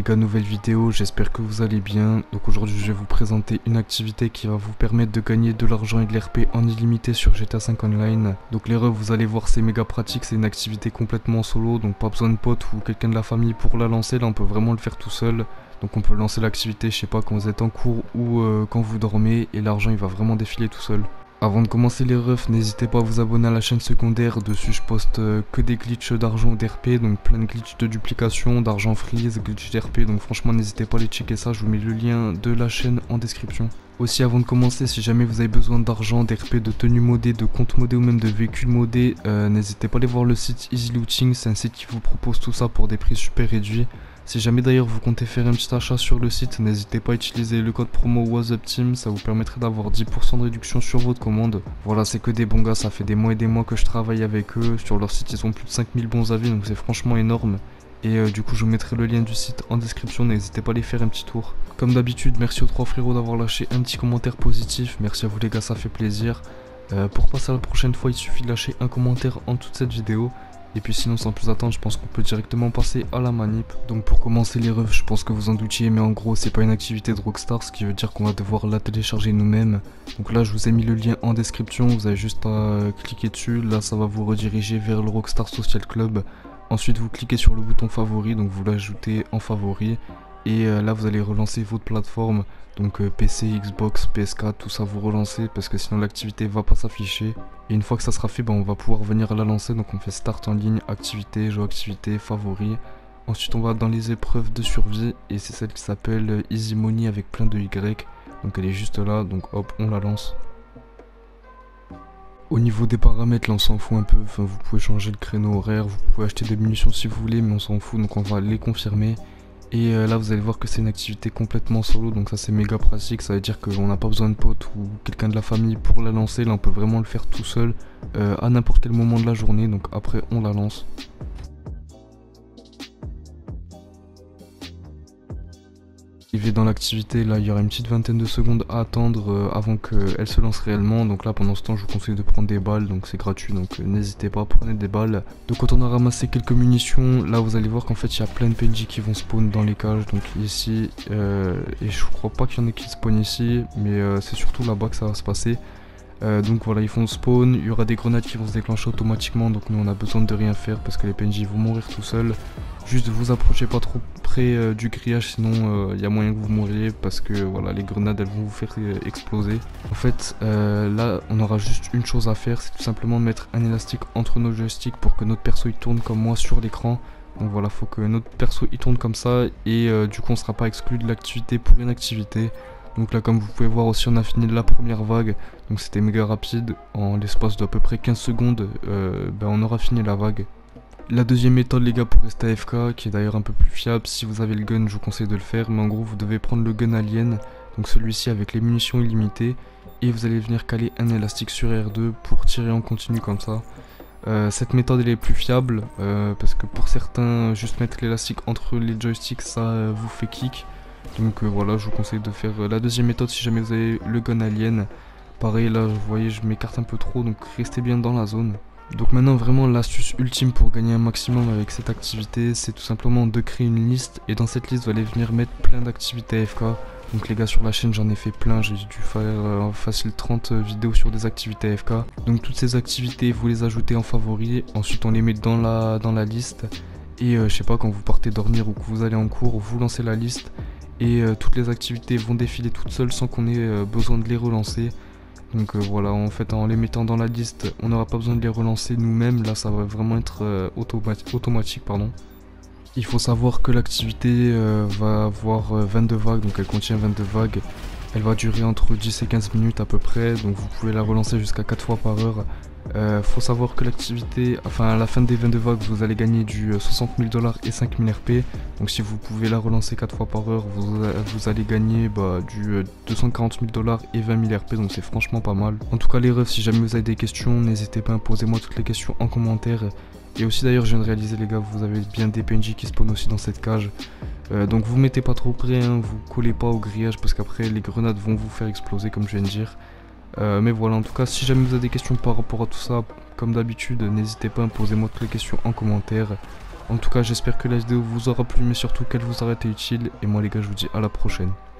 les gars, nouvelle vidéo, j'espère que vous allez bien. Donc aujourd'hui je vais vous présenter une activité qui va vous permettre de gagner de l'argent et de l'RP en illimité sur GTA V Online. Donc les refs, vous allez voir, c'est méga pratique, c'est une activité complètement solo, donc pas besoin de potes ou quelqu'un de la famille pour la lancer, là on peut vraiment le faire tout seul. Donc on peut lancer l'activité, je sais pas, quand vous êtes en cours ou quand vous dormez, et l'argent il va vraiment défiler tout seul. Avant de commencer les refs, n'hésitez pas à vous abonner à la chaîne secondaire. Dessus je poste que des glitches d'argent ou d'RP, donc plein de glitches de duplication, d'argent freeze, glitch d'RP, donc franchement n'hésitez pas à aller checker ça, je vous mets le lien de la chaîne en description. Aussi, avant de commencer, si jamais vous avez besoin d'argent, d'RP, de tenues modées, de comptes modés ou même de véhicules modés, n'hésitez pas à aller voir le site Easy Looting, c'est un site qui vous propose tout ça pour des prix super réduits. Si jamais d'ailleurs vous comptez faire un petit achat sur le site, n'hésitez pas à utiliser le code promo WhatsAppTeam, ça vous permettrait d'avoir 10% de réduction sur votre commande. Voilà, c'est que des bons gars, ça fait des mois et des mois que je travaille avec eux. Sur leur site, ils ont plus de 5000 bons avis, donc c'est franchement énorme. Et du coup, je vous mettrai le lien du site en description, n'hésitez pas à aller faire un petit tour. Comme d'habitude, merci aux trois frérots d'avoir lâché un petit commentaire positif, merci à vous les gars, ça fait plaisir. Pour passer à la prochaine fois, il suffit de lâcher un commentaire en toute cette vidéo. Et puis sinon, sans plus attendre, je pense qu'on peut directement passer à la manip. Donc pour commencer les refs, je pense que vous en doutiez, mais en gros c'est pas une activité de Rockstar, ce qui veut dire qu'on va devoir la télécharger nous-mêmes. Donc là je vous ai mis le lien en description, vous avez juste à cliquer dessus, là ça va vous rediriger vers le Rockstar Social Club. Ensuite vous cliquez sur le bouton favori, donc vous l'ajoutez en favori. Et là vous allez relancer votre plateforme, donc PC, Xbox, PS4, tout ça vous relancez parce que sinon l'activité va pas s'afficher. Et une fois que ça sera fait, on va pouvoir venir la lancer, donc on fait start en ligne, activité, jeu activité, favori. Ensuite on va dans les épreuves de survie et c'est celle qui s'appelle Easy Money avec plein de Y. Donc elle est juste là, donc hop on la lance. Au niveau des paramètres, là on s'en fout un peu, enfin, vous pouvez changer le créneau horaire, vous pouvez acheter des munitions si vous voulez, mais on s'en fout, donc on va les confirmer. Et là vous allez voir que c'est une activité complètement solo, donc ça c'est méga pratique, ça veut dire qu'on n'a pas besoin de potes ou quelqu'un de la famille pour la lancer, là on peut vraiment le faire tout seul à n'importe quel moment de la journée, donc après on la lance. Arrivé dans l'activité, là il y aura une petite vingtaine de secondes à attendre avant qu'elle se lance réellement. Donc là pendant ce temps je vous conseille de prendre des balles, donc c'est gratuit, donc n'hésitez pas à prendre des balles. Donc quand on a ramassé quelques munitions, là vous allez voir qu'en fait il y a plein de PNJ qui vont spawn dans les cages, donc ici et je crois pas qu'il y en ait qui spawn ici, mais c'est surtout là-bas que ça va se passer. Donc voilà, ils font spawn, il y aura des grenades qui vont se déclencher automatiquement, donc nous on a besoin de rien faire parce que les PNJ vont mourir tout seuls. Juste vous approchez pas trop près du grillage, sinon il y a moyen que vous mouriez parce que voilà, les grenades elles vont vous faire exploser. En fait là on aura juste une chose à faire, c'est tout simplement de mettre un élastique entre nos joysticks pour que notre perso il tourne comme moi sur l'écran. Donc voilà, faut que notre perso il tourne comme ça et du coup on sera pas exclu de l'activité pour une activité. Donc là comme vous pouvez voir aussi on a fini la première vague, donc c'était méga rapide, en l'espace d'à peu près 15 secondes on aura fini la vague. La deuxième méthode les gars pour rester AFK, qui est d'ailleurs un peu plus fiable, si vous avez le gun je vous conseille de le faire, mais en gros vous devez prendre le gun alien, donc celui-ci avec les munitions illimitées, et vous allez venir caler un élastique sur R2 pour tirer en continu comme ça. Cette méthode elle est plus fiable, parce que pour certains juste mettre l'élastique entre les joysticks ça vous fait kick. Donc voilà, je vous conseille de faire la deuxième méthode si jamais vous avez le gun alien. Pareil là vous voyez je m'écarte un peu trop, donc restez bien dans la zone. Donc maintenant vraiment l'astuce ultime pour gagner un maximum avec cette activité, c'est tout simplement de créer une liste, et dans cette liste vous allez venir mettre plein d'activités AFK. Donc les gars sur la chaîne j'en ai fait plein, j'ai dû faire facile 30 vidéos sur des activités AFK. Donc toutes ces activités vous les ajoutez en favoris, ensuite on les met dans la liste. Et je sais pas, quand vous partez dormir ou que vous allez en cours, vous lancez la liste. Et toutes les activités vont défiler toutes seules sans qu'on ait besoin de les relancer. Donc voilà, en fait en les mettant dans la liste, on n'aura pas besoin de les relancer nous-mêmes. Là ça va vraiment être automatique. Il faut savoir que l'activité va avoir 22 vagues, donc elle contient 22 vagues. Elle va durer entre 10 et 15 minutes à peu près, donc vous pouvez la relancer jusqu'à 4 fois par heure. Faut savoir que l'activité, enfin à la fin des 22 vagues, vous allez gagner du 60 000 $ et 5000 RP. Donc si vous pouvez la relancer 4 fois par heure, vous allez gagner du 240 000 $ et 20 000 RP, donc c'est franchement pas mal. En tout cas les refs, si jamais vous avez des questions, n'hésitez pas à poser moi toutes les questions en commentaire. Et aussi d'ailleurs je viens de réaliser les gars, vous avez bien des PNJ qui spawnent aussi dans cette cage. Donc vous mettez pas trop près, hein, vous collez pas au grillage parce qu'après les grenades vont vous faire exploser comme je viens de dire. Mais voilà, en tout cas si jamais vous avez des questions par rapport à tout ça, comme d'habitude n'hésitez pas à me poser moi toutes les questions en commentaire. En tout cas, j'espère que la vidéo vous aura plu, mais surtout qu'elle vous aura été utile. Et moi les gars, je vous dis à la prochaine.